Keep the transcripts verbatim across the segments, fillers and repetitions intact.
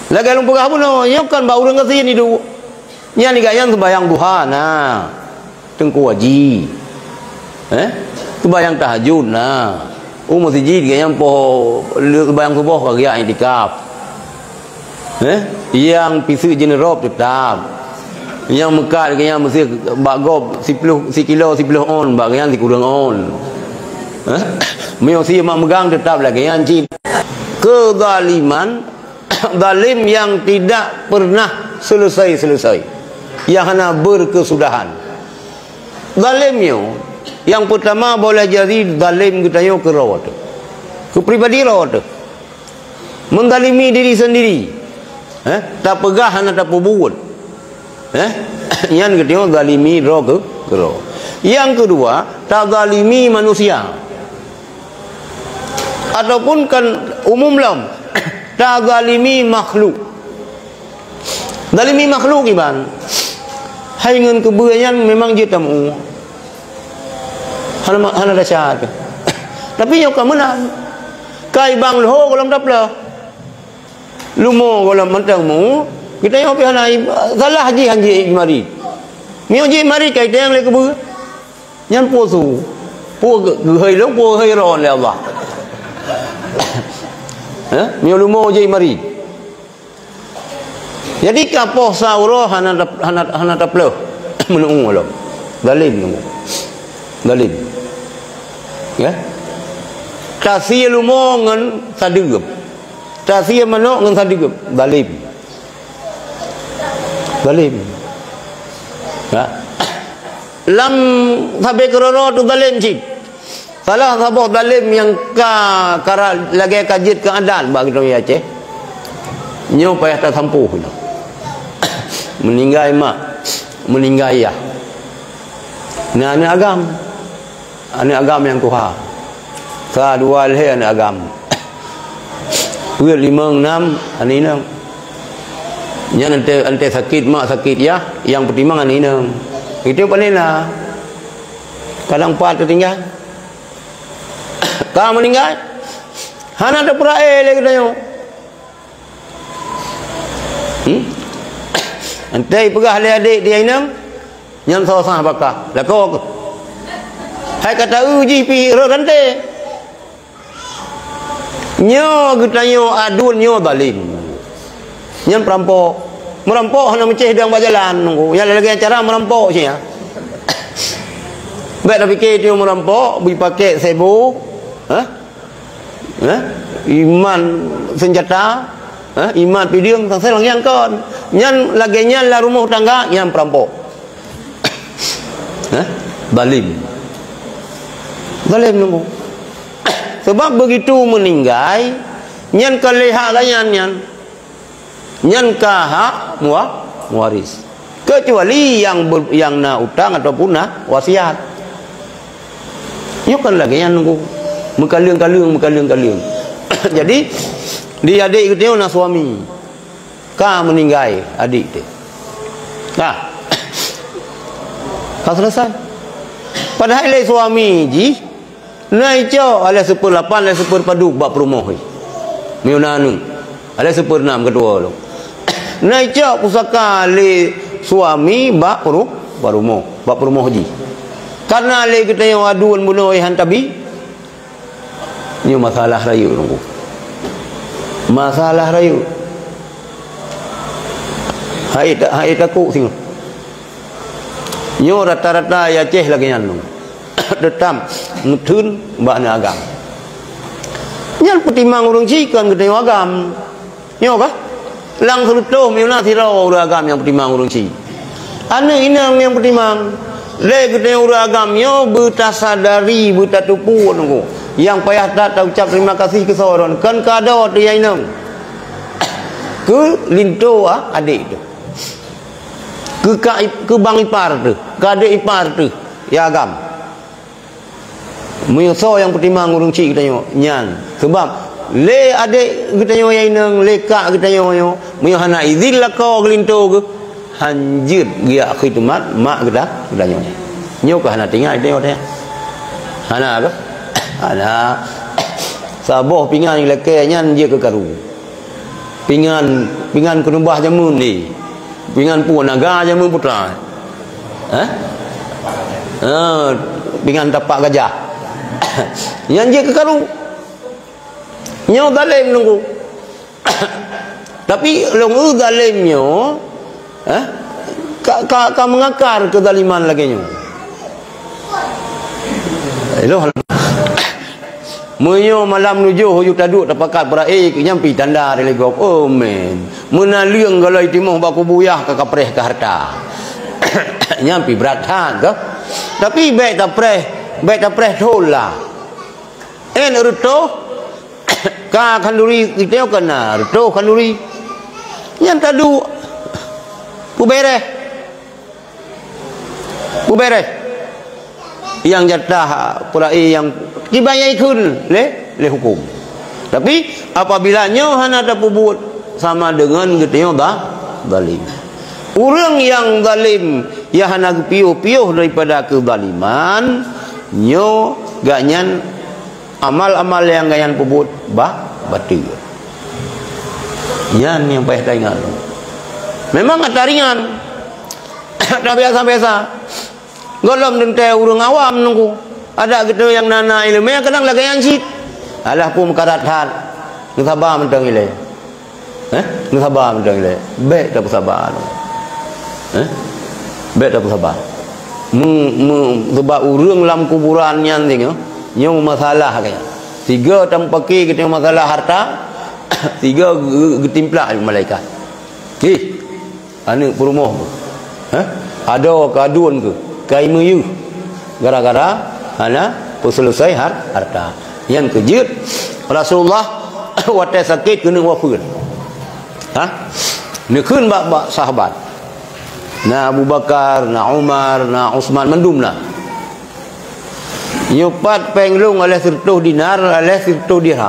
Lagi lu pegah pun yo kan bau dengan sini dulu. Nya ni gayang sembayang duha nah. Tengku haji. Eh? Sembayang tahajud nah. Oh masjid gayang po sembayang subuh bagi i'tikaf. Eh? Yang pisu jenerop tetap. Yang mekat gayang mesti bagop sepuluh kilo sepuluh on, bagian dikurang on. Eh? Meo si mak megang tetap lagi yang cin. Kezaliman zalim yang tidak pernah selesai-selesai, yang hanya berkesudahan. Zalimnya yang pertama boleh jadi zalim kita yo ke rawat, ke pribadi rawat, menzalimi diri sendiri, eh? Tak pegah hanya tak buat, eh? Yang kedua zalimi roh ke roh. Yang kedua tak zalimi manusia, ataupun kan umum lam. Tak zalimi makhluk. Zalimi makhluk iban. Hai ngan kebuayan memang dia tamu. Hana hana dasyat. Tapi yo kemenang. Kai bang loh kolam tapla. Lumo kolam mentangmu, kita yo pi hana salah haji haji mari. Mio ji mari kai teng le kebu. Nyan po su. Po geuhei long po hei ron le Allah. Eh, mio lumo je mari. Jadi kapoh sauro hana hana hana taplo menung lo. Zalim nunggu. Zalim. Ya. Kasih lumo ngan sadegep. Kasih manok ngan sadegep. Zalim. Zalim. Ya. Lam sabe keroro tu zalim cik. Salah sabah zalim yang ka kara lagi kajit keadaan bagi orang Aceh. Nyo payah tak sampuh. Meninggal mak, meninggal ayah. Nah, ini agam. Ini agam yang kuha. Sa dua leh ini agam. Dua lima enam ini nang. Yang nanti nanti sakit mak sakit ya, yang pertimbangan ini nang. Itu panela. Kadang empat tertinggal. Kamu meninggal, hana ada perae lagi tanya. Hmm? Antai pegah le adik dia inam, nyam sawah bakah. Lako. Hai kata uji pi rante. Nyo getanyo adun nyo zalim. Nyam perampok. Merampok hana menceh dang berjalan nunggu. Yang lagi cara merampok sia. Baik dah fikir dia merampok, beri paket sebu. Hah? Eh? Iman senjata, eh? Iman pidiung sang selang yang kon. Nyan lagi nyan lah rumah tangga yang perampok. Eh? Zalim. Zalim nunggu. Sebab begitu meninggal, nyan kaleha layan nyan. Nyan kahak muah muaris. Kecuali yang ber, yang na utang ataupun na wasiat. Yo kan lagi yang nunggu. Mengkalung-kalung, mengkalung-kalung. Jadi dia adik kita nak suami. Ka meninggal adik dia. Nah. Kau selesai. Padahal ilai suami ji naik jo ala sepuluh lapan ala sepuluh padu bab rumah ni. Miunanu. Ala sepuluh enam kedua lo. Naik jo pusaka le suami bab rumah, bab rumah, bab rumah ji. Karena le kita yang aduan bunuh hantabi. Ini masalah rayu nunggu. Masalah rayu. Hai tak hai takut sini. Nyo rata-rata ya Aceh lagi nang. Detam ngethun mbakna agam. Nyan pertimang urang cikan gede agam. Nyo kah? Lang selutuh miuna sirau urang agam yang pertimang urang ci. Ane inang yang pertimang. Le gede urang agam nyo bertasadari bertatupu nunggu. Yang payah tak ucap terima kasih ke seorang kan kada dia inang ke linto ah adik tu ke ka, ke bang ipar tu ke adik ipar tu ya agam menyuso yang pertimang urang cik kita nyan sebab le adik kita yang inang le kak kita yang menyuh hana izin lah kau ke linto ke hanjir dia khidmat mak kita kita nyo nyo ke hana tinggal dia dia hana apa ada sabah pinggan yang lekenya dia ke karu. Pingan pingan kenubah jamun ni. Pingan pun naga jamun putra. Eh? Ah, pingan tapak gajah. Yang je kekaru. Nyo zalim nunggu. Tapi long zalimnya eh ka ka, ka mengakar kezaliman lagi nyo. Hello. Menyo malam nuju hoyu taduk tapakat berai nyampi tanda relegop. Oh men. Menaliang galai timah baku buyah ke kapreh ke harta. Nyampi beratan ke. Tapi baik tak preh, baik tak preh thola. En ruto ka kanduri kita kena ruto kanduri. Yang tadu pubere. Pubere. Yang jatah purai yang dibayai kun le le hukum. Tapi apabila nyo hana ada pubut sama dengan geteo dah zalim. Orang yang zalim ya hana piuh-piuh daripada kezaliman nyo ganyan amal-amal yang ganyan pubut bah batil. Yan yang payah ingat. Memang ada ringan. Tak biasa-biasa. Golom dente urang awam nunggu. Ada gitu yang nana ilmu yang kadang lagi yang cit. Alah pun karat hat. Nu sabar mentang ile. Eh? Nu sabar mentang ile. Baik tak sabar. Eh? Baik tak sabar. Meng sebab urang dalam kuburan yang tengok, nyo masalah kaya. Tiga tampaki kita masalah harta, tiga getimplak malaikat. Ih. Anu perumah. Eh? Ada keaduan ke? Kai meyu. Gara-gara ana selesai harta. Yang kejut Rasulullah watai sakit kena wafat. Ha? Nekun bak-bak sahabat. Na Abu Bakar, na Umar, na Utsman mendumna. Nyopat penglung oleh seratus dinar, oleh seratus dirham.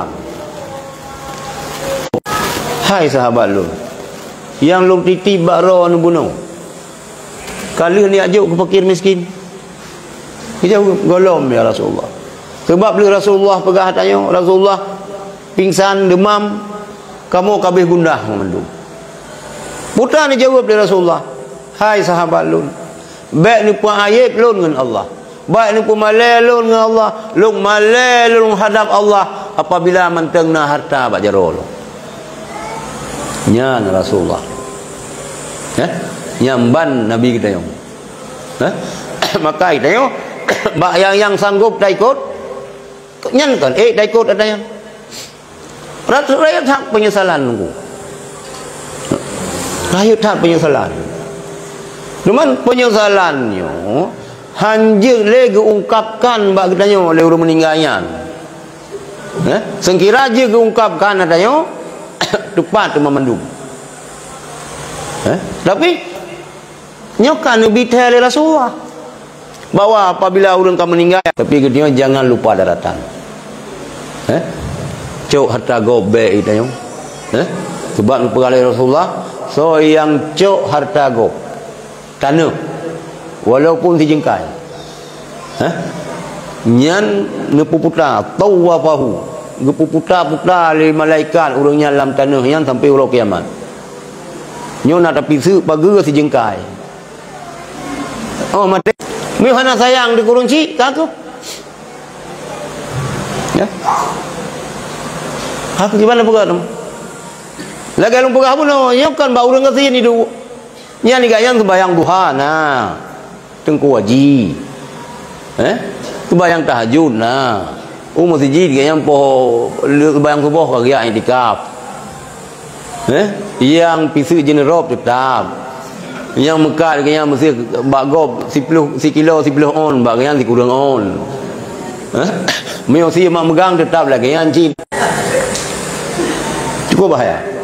Hai sahabat lu. Yang lu titip bakro nu bunuh. Kalau ni ajuk ke fakir miskin. Kita golom ya Rasulullah. Sebab bila Rasulullah pegah tanya, Rasulullah pingsan, demam, kamu kabeh gundah mendung. Putra ni jawab dia Rasulullah, hai sahabat lun, baik ni pun ayat lun dengan Allah, baik ni pun malai lun dengan Allah, lun malai lun hadap Allah apabila mentengna harta bak jaro lu. Nyan Rasulullah. Eh? Nyamban Nabi kita yang. Eh? Maka kita yang bak yang yang sanggup dah ikut nyankan eh dah ikut ada yang rakyat hak penyesalan nunggu rakyat hak penyesalan cuman penyesalannya hanjir lagi ungkapkan bak kitanya oleh orang meninggalnya eh? Sengkira je diungkapkan adanya tepat memendung eh? Tapi nyokan Nabi oleh Rasulullah bahwa apabila orang kamu meninggal, tapi kedua jangan lupa daratan. Eh? Cok harta gobe itu yang. Eh? Sebab lupa oleh Rasulullah, so yang cok harta go tanah walaupun dijengkai. Eh? Nyan nepuputa tawafahu. Gepuputa-puta oleh malaikat orangnya dalam tanah yang sampai ulah kiamat. Nyo nak tapi su pagi dijengkai. Oh mati. Mi hana sayang di kurunci aku. Ya. Aku gimana bukan? Lagi lu pegah pun nya kan bau urang ke sini dulu. Nya ni gayang sembahyang duha nah. Tengku waji. Eh? Sembahyang tahajud nah. Oh masjid gayang po sembahyang subuh kagak i'tikaf. Eh? Yang pisu jenerop tetap. Yang Mekah kaya mesti bagop sepuluh kilo sepuluh on bagian dikurang on. Hah? Mesti mak megang tetap lagi yang cip. Cukup bahaya.